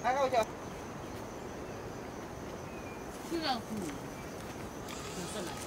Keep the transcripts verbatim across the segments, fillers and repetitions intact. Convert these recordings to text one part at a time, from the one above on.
Ako siya. Sila ko. Gusto na.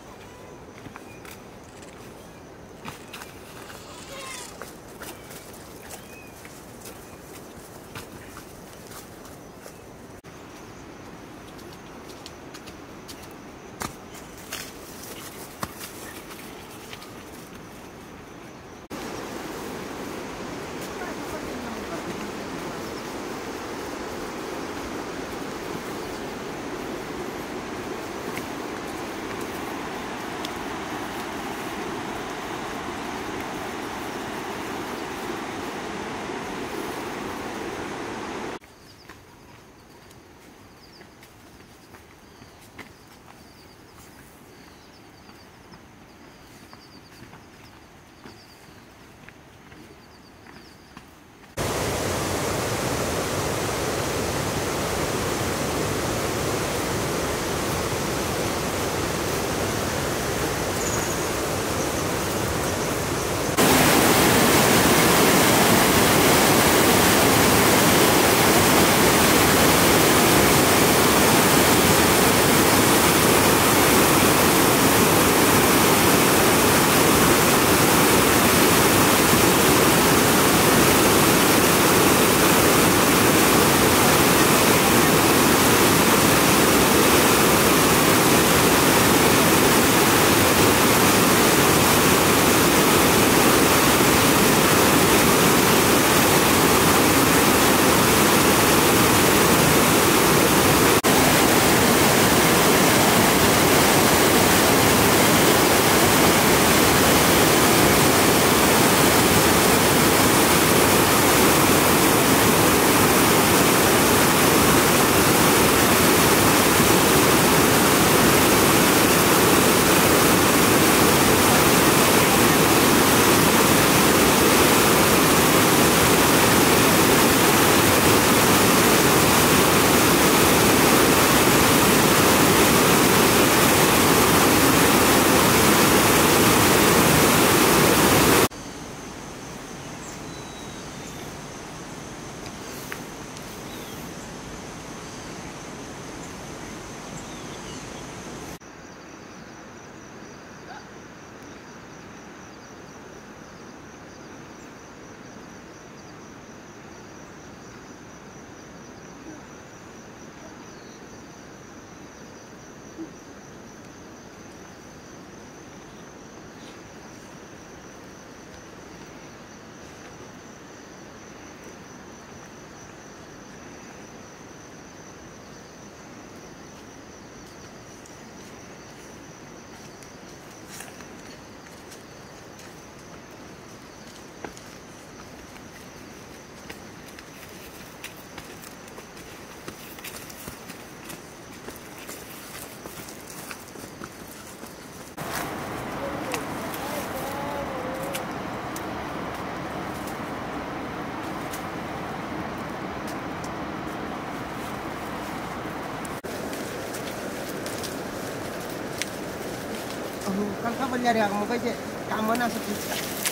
Kan ka banyari ako mo kaya kamo na sa pizza.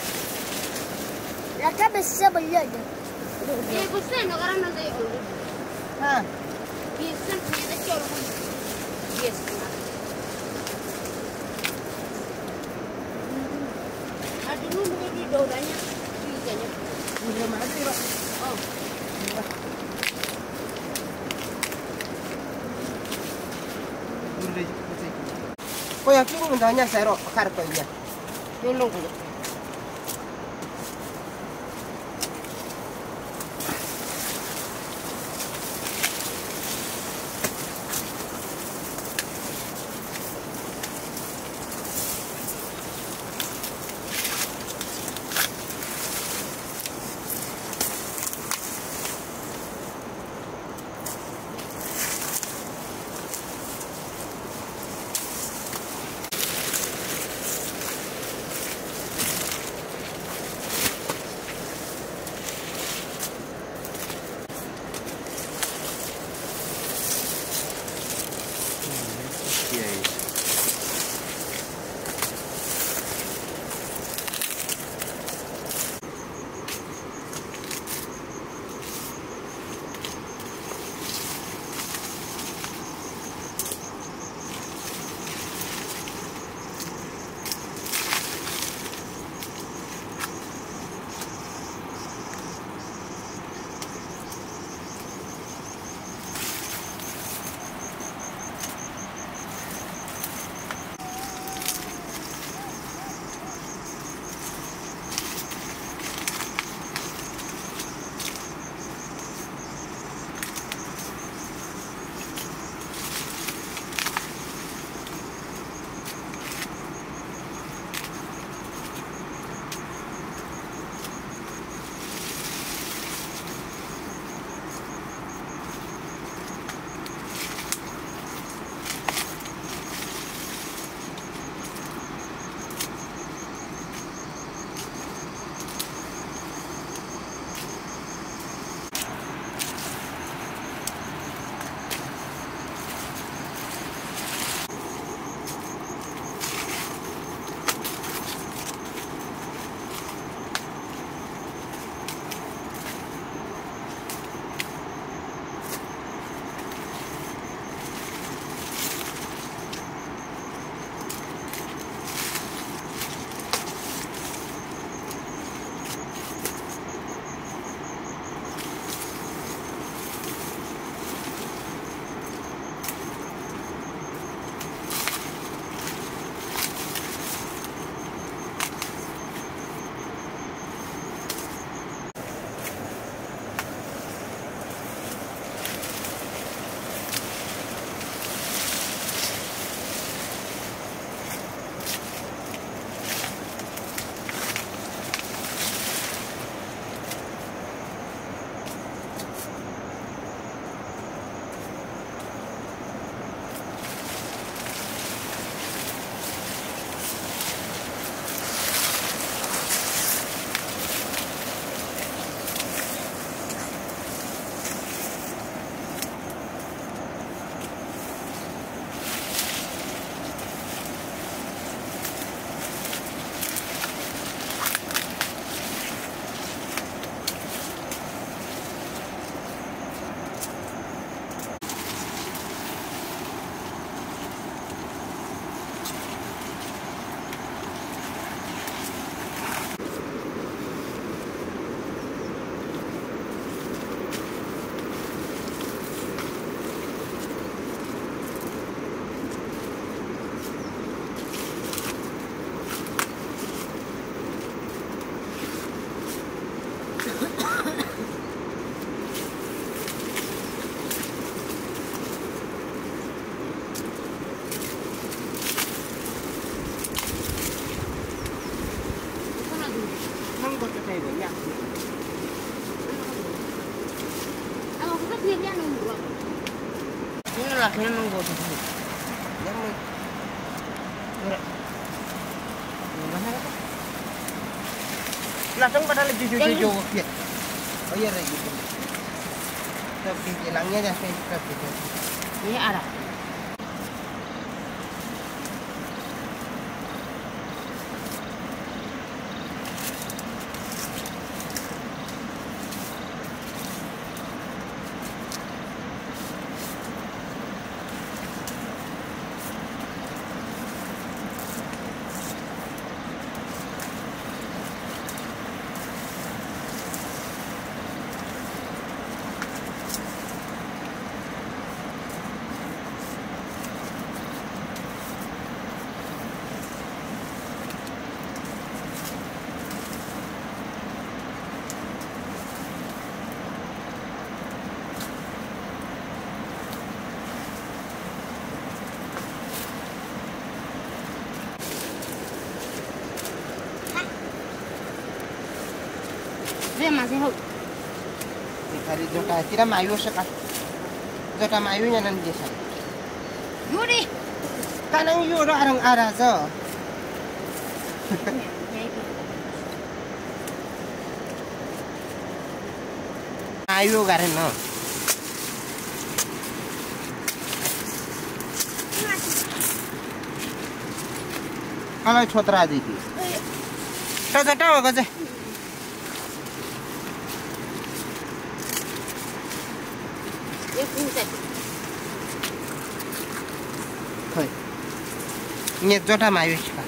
Laka bisa beli aja. Eh, gusto na karena nanti. Ha? Bisa punya coro. Yes. Ada dulu di daudanya. Bisanya. Udah mati, Pak. Oh. Ko yakin undanya sero pakar ko iya. Tolong ko. này với nhau. À, mà có thêm nha nung được. Ini lah kena nunggu tu. Yang ni. Ora. Mana apa? Langsung pada lebih jujur ya. Oh iya lagi gitu. Tapi hilangnya dah saya cakap gitu. Ini ada. Dia masih hau. Hari jota tidak mayu sekali. Jota mayunya nanti desa. Yuri. Kanang yuro arang arazo. Mayu garin no. Kalau छोटरा दीदी. तो जटा होगा जे. Dia pusat. Thôi. Nghe jota mayu sekali.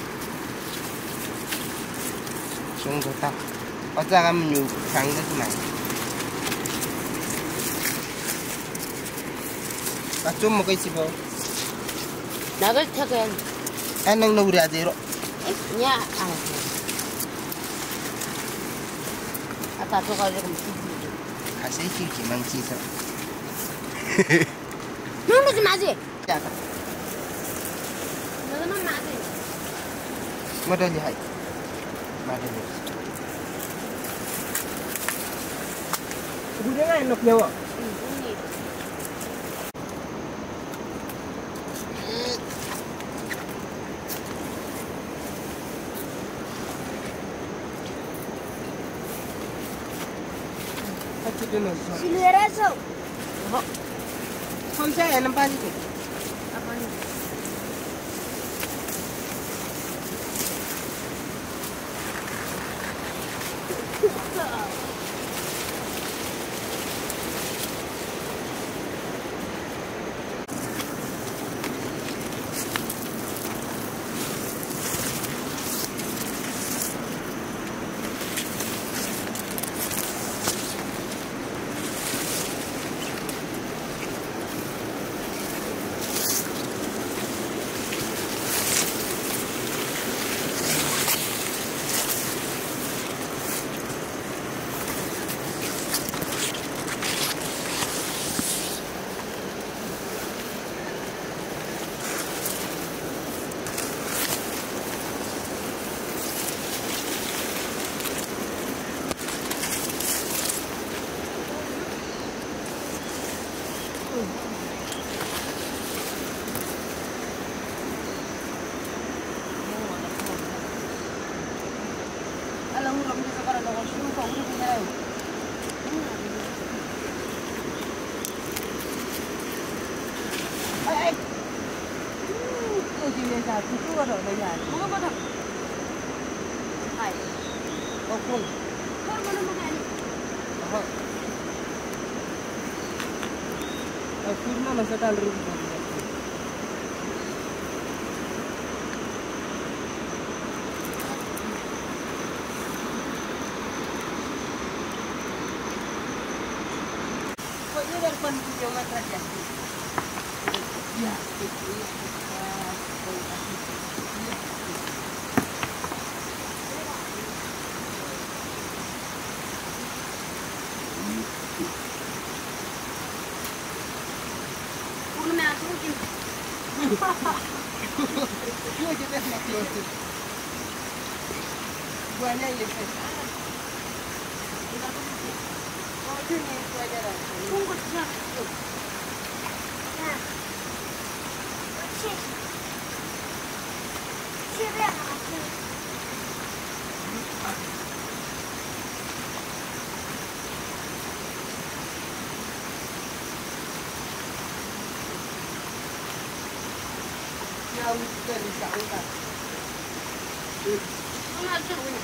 Sung jota. Oja kamu nyu sangga tu mayu. Kacung mau kisi bau. Naga cakan. Enang nuri aja ro. Nya ah. Apa tu kalau dia mesti. Kasih cici mangsi so. Nunggu si Mazi. Siapa? Nunggu mana Mazi? Modal lihat. Modal lihat. Kemudian kan enak nyawa. Silera so. Oh. Kau saya enam pagi tu. Apa ni? Alam mo lang sa karang ako sino ko ulit na raw. Ay ay. Ito din sa tutu ro na yan. Mga bata. Ay. Okay. Kung ano mo gani? Aha. Ay firma masatal rin mo. Depan video matra ya. Ya, itu ya. Purna me aku mungkin. Yo kita nak close. Buahnya ini. Sini itu aja dah. Tunggu siap. Nah. Cik. Cik dia apa? Jauh kita di sana. Mana tu ni?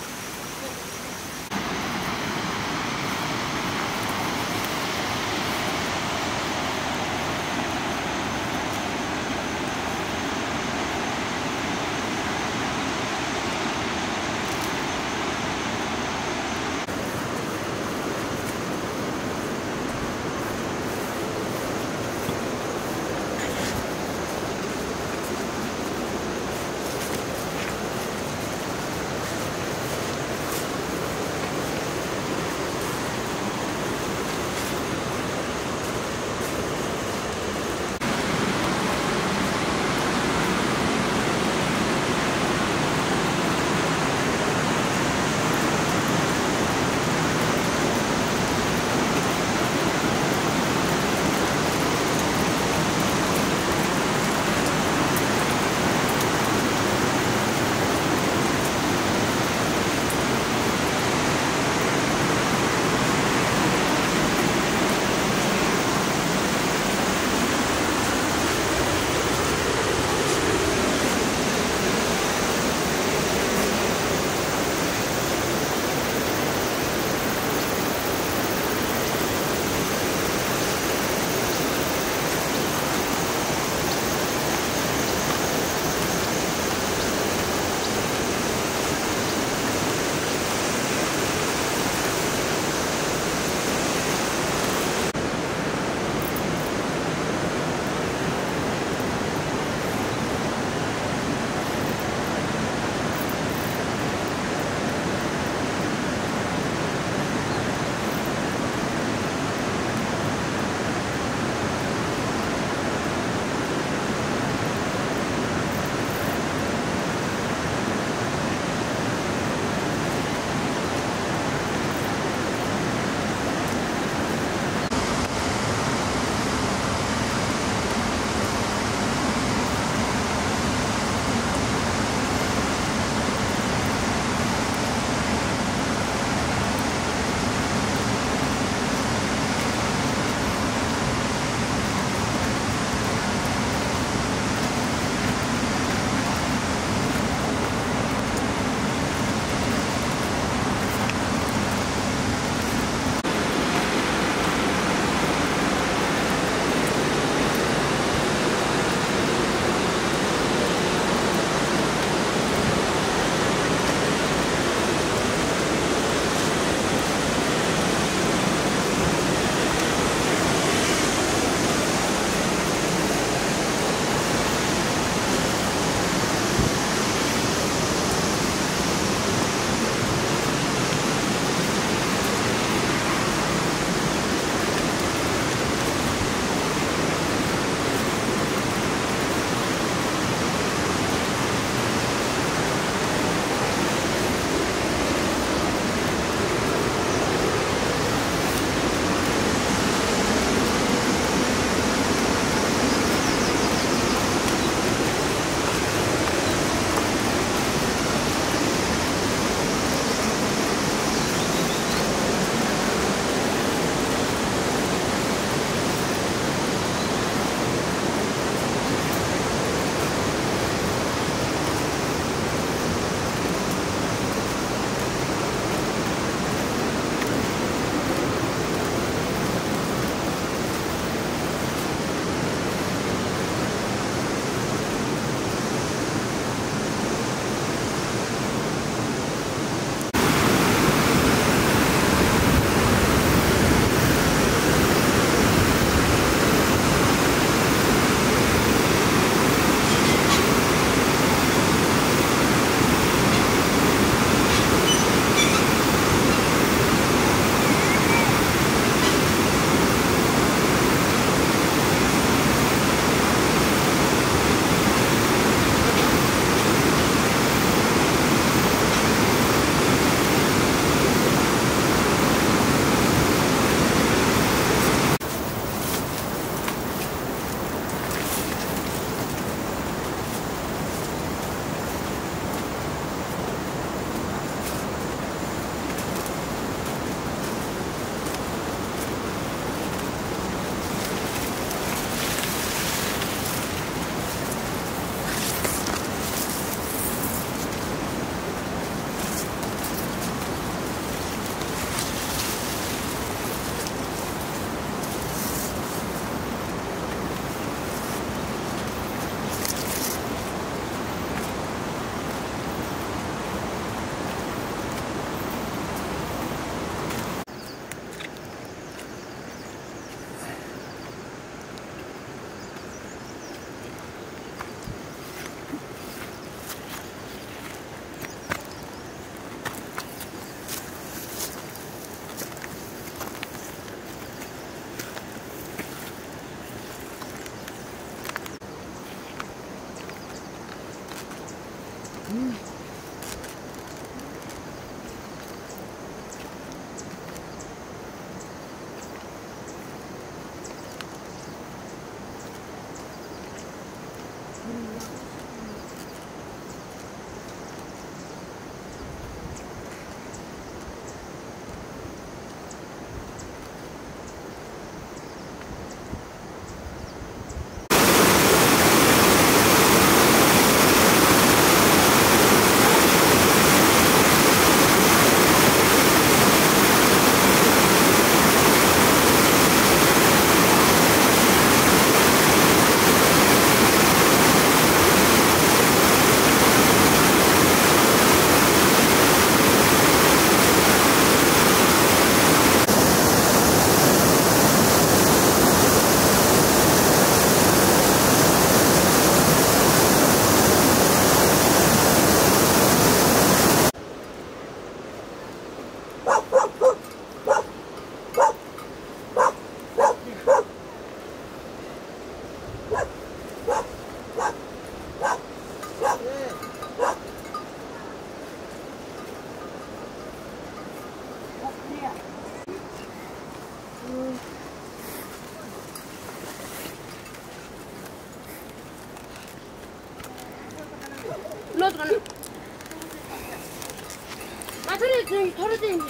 Ôi, thôi đi tìm.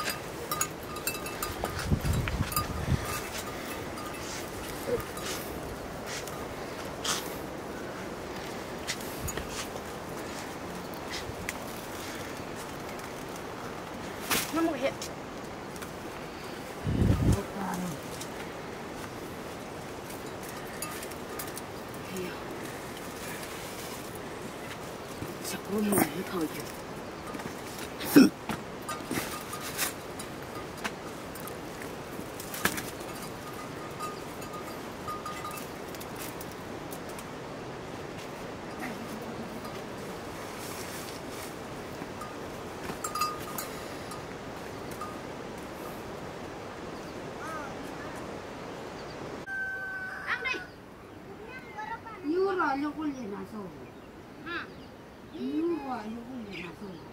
Nó một hiện. Chắc có mùi hết thôi chứ. Yo ra yo con le na so. Ha. Yo ra yo con le na so.